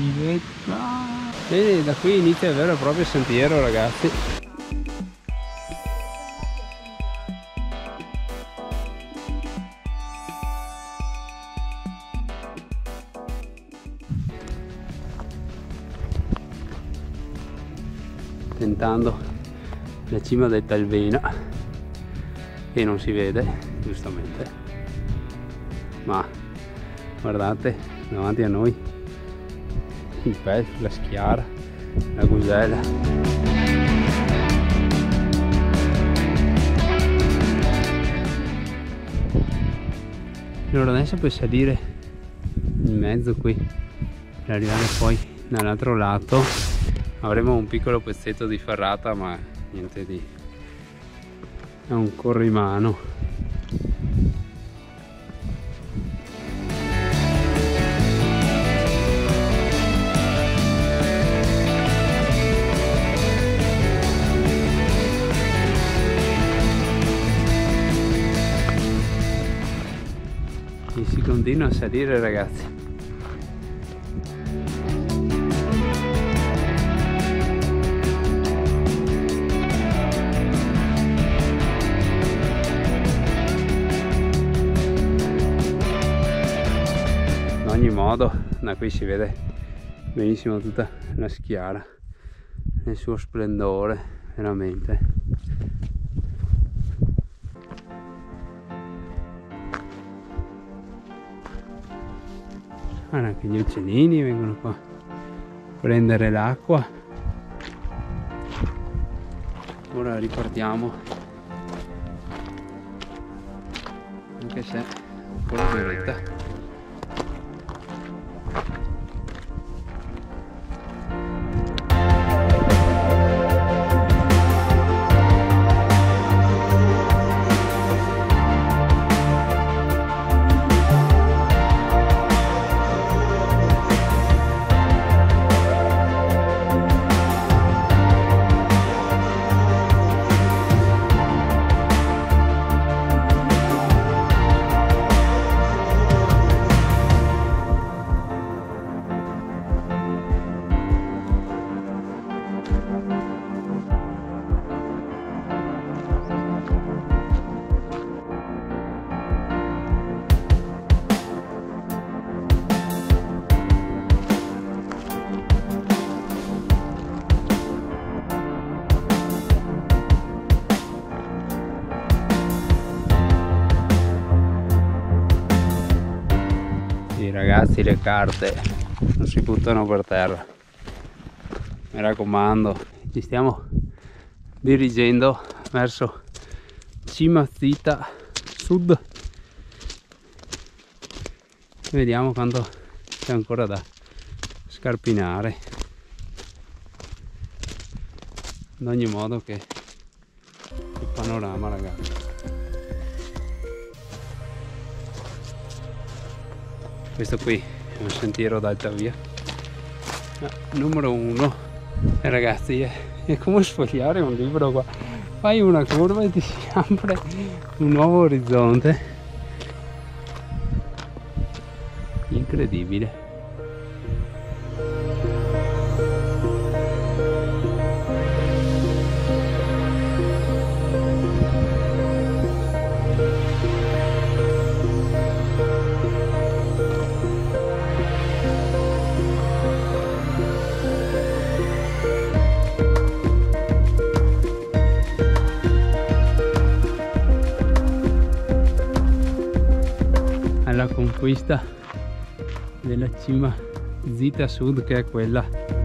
Vedi, da qui inizia il vero e proprio sentiero, ragazzi. Tentando la cima del Talvena, che non si vede giustamente, ma guardate davanti a noi il Pez, la Schiara, la Gusella. Allora adesso per salire in mezzo qui per arrivare poi dall'altro lato avremo un piccolo pezzetto di ferrata, ma niente di... è un corrimano. E si continua a salire, ragazzi. In ogni modo da qui si vede benissimo tutta la Schiara nel suo splendore, veramente. Anche gli uccellini vengono qua a prendere l'acqua. Ora ripartiamo, anche se è un po' violetta. Ragazzi, le carte non si buttano per terra, mi raccomando. Ci stiamo dirigendo verso Cima Zita Sud. Vediamo quanto c'è ancora da scarpinare. Ad ogni modo che il panorama, ragazzi. Questo qui è un sentiero d'alta via, numero 1. E ragazzi, è come sfogliare un libro qua. Fai una curva e ti si apre un nuovo orizzonte incredibile. Alla conquista della Cima Zita Sud, che è quella.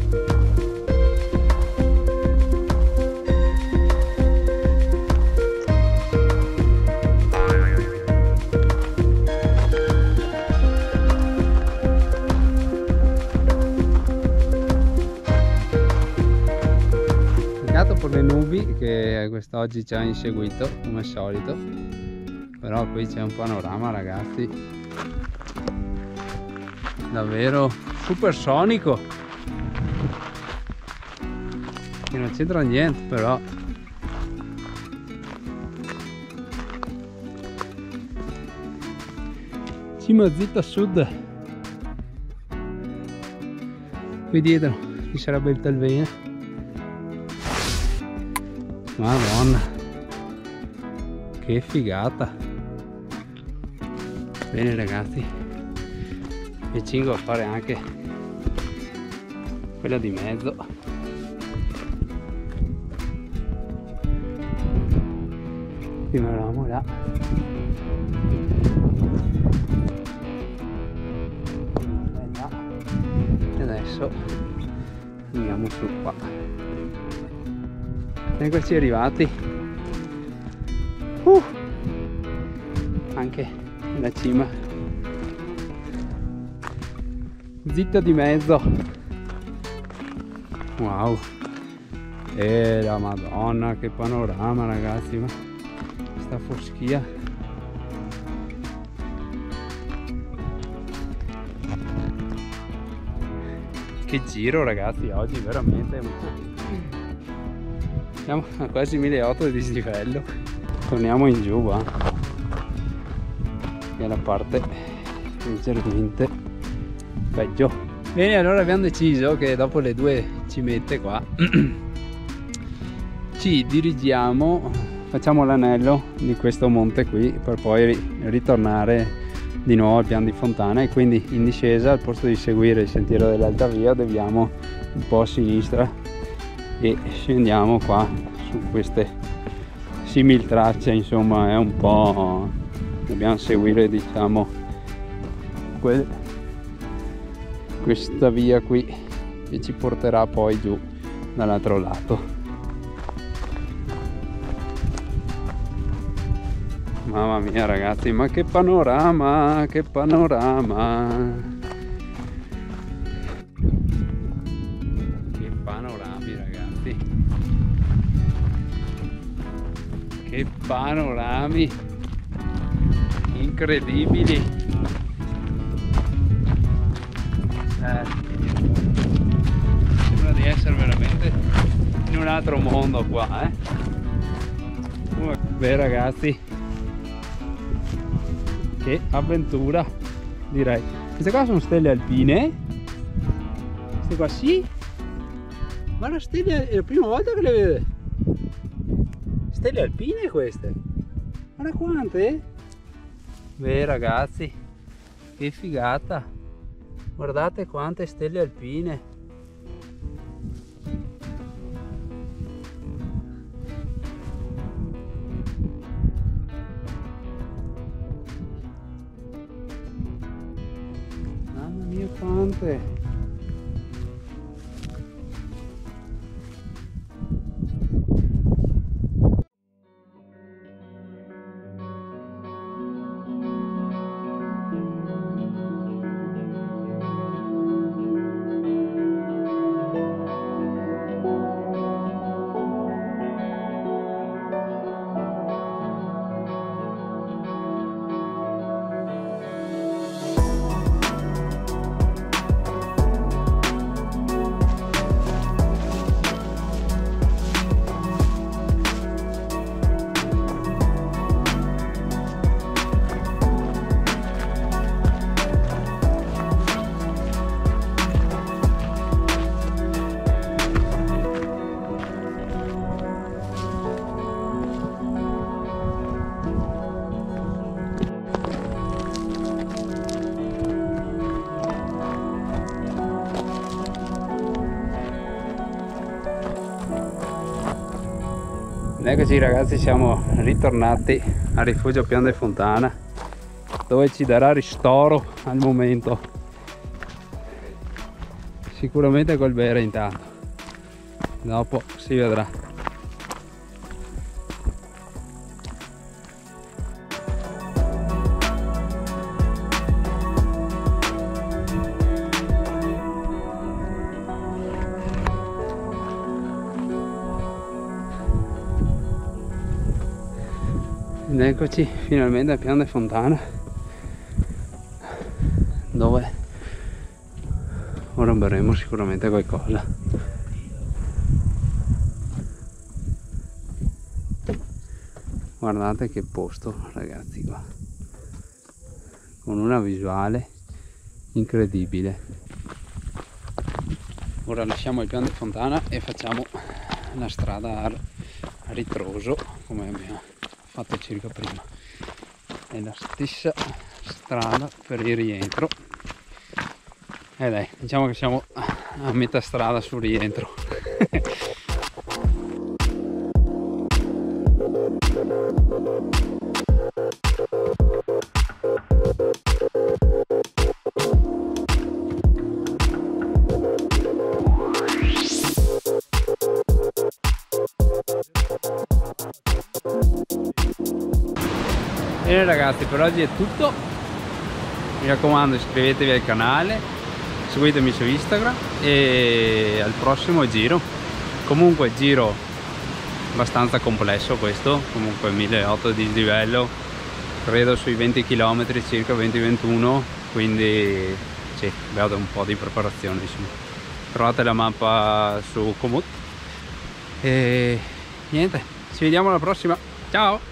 Peccato per le nubi che quest'oggi ci ha inseguito come al solito, però qui c'è un panorama, ragazzi, davvero supersonico, che non c'entra niente, però Cima Zita Sud qui dietro ci sarebbe il Telvene. Madonna, che figata. Bene ragazzi, mi cingo a fare anche quella di mezzo. Finiamo là. E adesso andiamo su qua. Eccoci arrivati. Anche la cima. Zitta di mezzo. Wow. E la Madonna, che panorama ragazzi, ma sta foschia. Che giro ragazzi oggi, veramente. Siamo a quasi 1800 di dislivello. Torniamo in giù va, che è la parte leggermente peggio. Bene, allora abbiamo deciso che dopo le 2 cimette qua ci dirigiamo, facciamo l'anello di questo monte qui per poi ritornare di nuovo al piano di Fontana, e quindi in discesa, al posto di seguire il sentiero dell'Alta Via, deviamo un po' a sinistra e scendiamo qua su queste simil tracce. Insomma è un po', dobbiamo seguire diciamo questa via qui che ci porterà poi giù dall'altro lato. Mamma mia ragazzi, ma che panorama, che panorama, che panorami ragazzi, che panorami incredibili. Sembra di essere veramente in un altro mondo qua, Beh ragazzi, che avventura, direi. Queste qua sono stelle alpine. Queste qua sì. Ma la stelle è la prima volta che le vedo. Stelle alpine queste. Guarda quante. Beh ragazzi, che figata. Guardate quante stelle alpine. Quante. Eccoci ragazzi, siamo ritornati al rifugio Piano di Fontana, dove ci darà ristoro al momento, sicuramente col bere intanto, dopo si vedrà. Ed eccoci finalmente al Piano di Fontana, dove ora berremo sicuramente qualcosa. Guardate che posto ragazzi qua, con una visuale incredibile. Ora lasciamo il piano di Fontana e facciamo la strada a ritroso come abbiamo fatto circa prima. È la stessa strada per il rientro. E dai, diciamo che siamo a metà strada sul rientro. Bene ragazzi, per oggi è tutto. Mi raccomando, iscrivetevi al canale, seguitemi su Instagram e al prossimo giro. Comunque giro abbastanza complesso questo, comunque 1800 di dislivello, credo sui 20 km circa, 20-21, quindi sì, vedo un po' di preparazione insomma. Trovate la mappa su Komoot e niente, ci vediamo alla prossima, ciao!